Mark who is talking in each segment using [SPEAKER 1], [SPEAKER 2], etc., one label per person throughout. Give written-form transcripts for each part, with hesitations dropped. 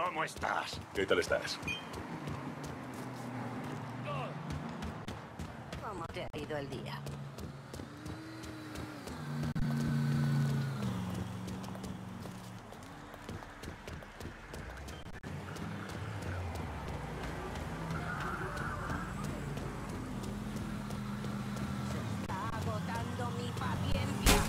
[SPEAKER 1] ¿Cómo estás?
[SPEAKER 2] ¿Qué tal estás?
[SPEAKER 3] ¿Cómo te ha ido el día? Se está agotando mi paciencia.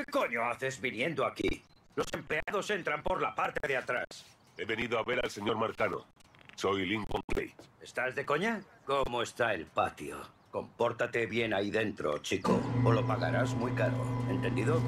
[SPEAKER 1] ¿Qué coño haces viniendo aquí? Los empleados entran por la parte de atrás.
[SPEAKER 2] He venido a ver al señor Marcano. Soy Lincoln Clay.
[SPEAKER 1] ¿Estás de coña? ¿Cómo está el patio? Compórtate bien ahí dentro, chico, o lo pagarás muy caro. ¿Entendido?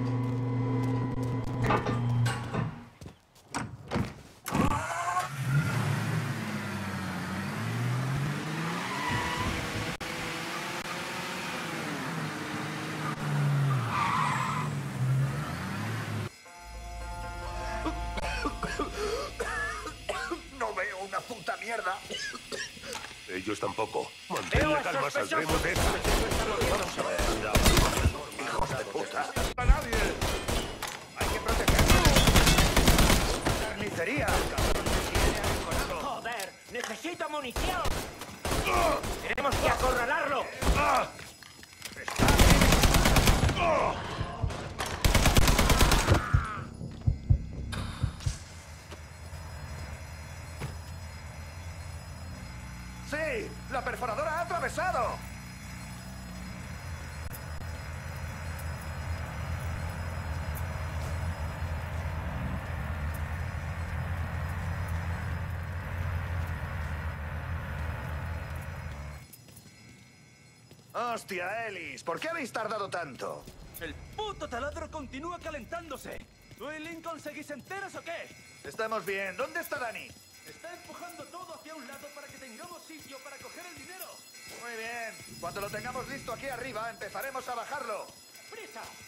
[SPEAKER 4] No veo una puta mierda.
[SPEAKER 2] Ellos tampoco. Mantén la calma, saldremos de esta.
[SPEAKER 1] Vamos a ver.
[SPEAKER 4] Hijos de puta.
[SPEAKER 2] ¡A nadie!
[SPEAKER 1] Hay que protegerlo. Carnicería, cabrón que tiene arrinconado.
[SPEAKER 5] ¡Joder! ¡Necesito munición! ¡Tenemos que acorralarlo!
[SPEAKER 4] ¡Sí! ¡La perforadora ha atravesado! ¡Hostia, Ellis! ¿Por qué habéis tardado tanto?
[SPEAKER 6] ¡El puto taladro continúa calentándose! ¿Tú y Lincoln seguís enteros o qué?
[SPEAKER 4] Estamos bien. ¿Dónde está Dani?
[SPEAKER 6] Está empujando todo hacia un lado para que tengamos sitio para coger el dinero.
[SPEAKER 4] Muy bien. Cuando lo tengamos listo aquí arriba, empezaremos a bajarlo.
[SPEAKER 6] ¡Prisa!